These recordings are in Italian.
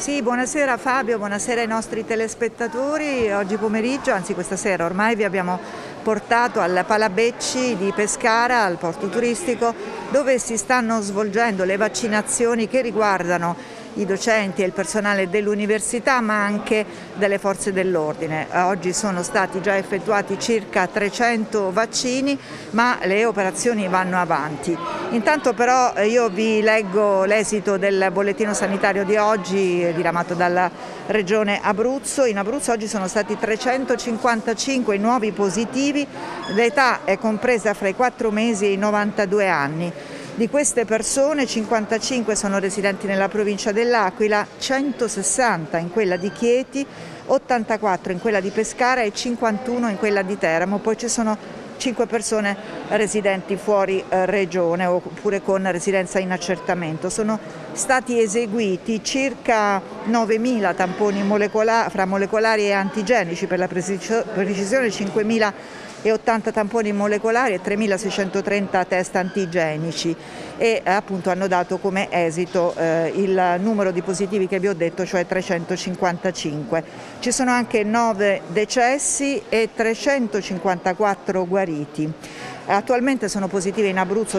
Sì, buonasera Fabio, buonasera ai nostri telespettatori. Oggi pomeriggio, anzi questa sera ormai, vi abbiamo portato al Palabecci di Pescara, al porto turistico, dove si stanno svolgendo le vaccinazioni che riguardano i docenti e il personale dell'università, ma anche delle forze dell'ordine. Oggi sono stati già effettuati circa 300 vaccini, ma le operazioni vanno avanti. Intanto però io vi leggo l'esito del bollettino sanitario di oggi diramato dalla Regione Abruzzo. In Abruzzo oggi sono stati 355 nuovi positivi, l'età è compresa fra i 4 mesi e i 92 anni. Di queste persone 55 sono residenti nella provincia dell'Aquila, 160 in quella di Chieti, 84 in quella di Pescara e 51 in quella di Teramo. Poi ci sono 5 persone residenti fuori regione oppure con residenza in accertamento. Sono stati eseguiti circa 9.000 tamponi fra molecolari e antigenici, per la precisione 5.080 tamponi molecolari e 3.630 test antigenici, e appunto hanno dato come esito il numero di positivi che vi ho detto, cioè 355. Ci sono anche 9 decessi e 354 guariti. Attualmente sono positive in Abruzzo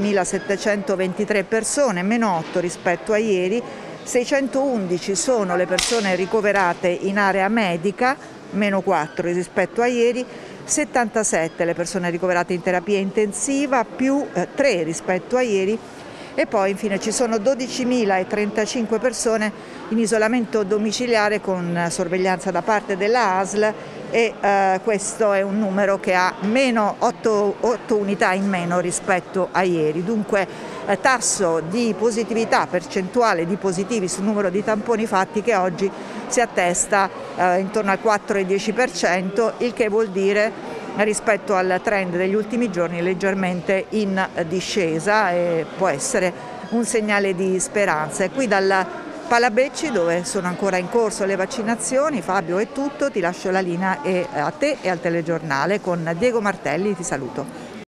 12.723 persone, meno 8 rispetto a ieri. 611 sono le persone ricoverate in area medica, meno 4 rispetto a ieri. 77 le persone ricoverate in terapia intensiva, più 3 rispetto a ieri. E poi infine ci sono 12.035 persone in isolamento domiciliare con sorveglianza da parte della ASL, e questo è un numero che ha meno 8 unità in meno rispetto a ieri. Dunque tasso di positività, percentuale di positivi sul numero di tamponi fatti, che oggi si attesta intorno al 4,10%, il che vuol dire, rispetto al trend degli ultimi giorni, leggermente in discesa, e può essere un segnale di speranza. E qui dal Palabecci, dove sono ancora in corso le vaccinazioni, Fabio, è tutto, ti lascio la linea a te e al telegiornale con Diego Martelli, ti saluto.